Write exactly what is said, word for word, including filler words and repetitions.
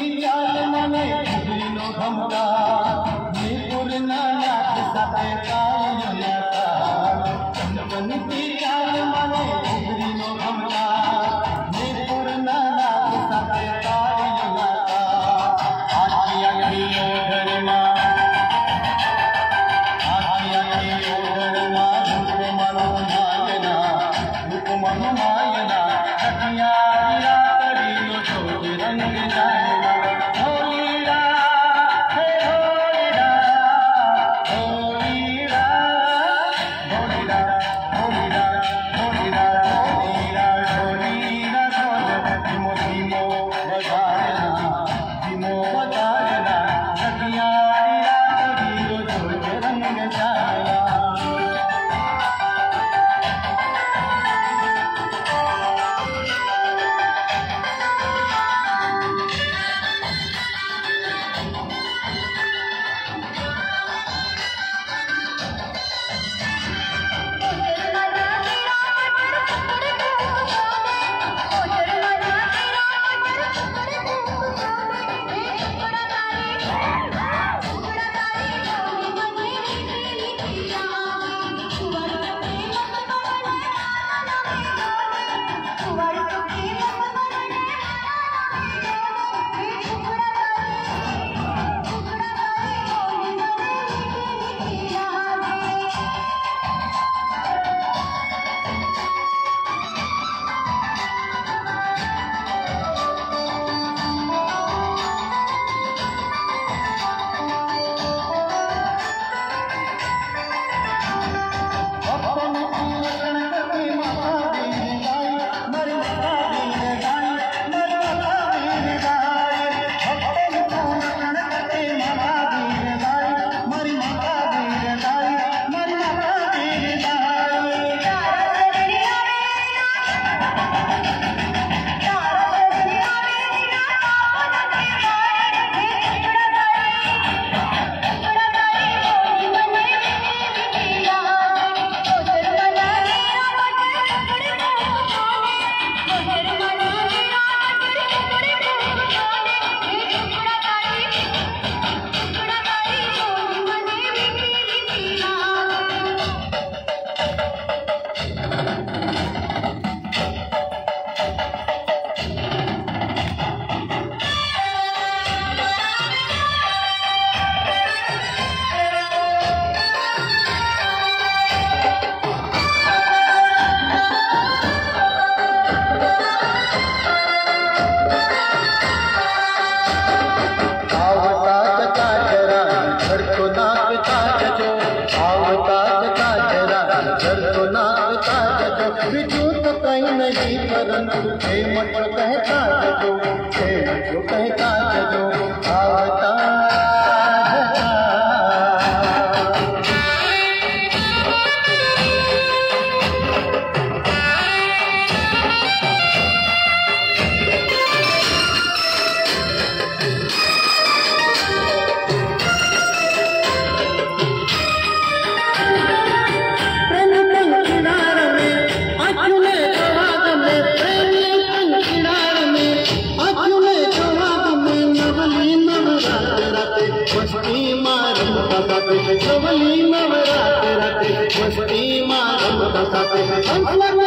चाल मने नो घमका निपुर नानाक साथे कायनाता चंपनी चाल मने नो घमका निपुर नानाक साथे कायनाता आखिया की ओढ़मा आखिया की ओढ़मा रूप मनो मायना रूप मनो मायना कटिया रंग जाएगा होलीरा हे होलीरा होलीरा होलीरा होलीरा होलीरा होलीरा होलीरा होलीरा धीमो धीमो बजाना धीमो बजाना कटिया रो जो रंग जाएगा नहीं परंतु हे मत कहता जो हे जो कहता जो आवता मस्ती मारम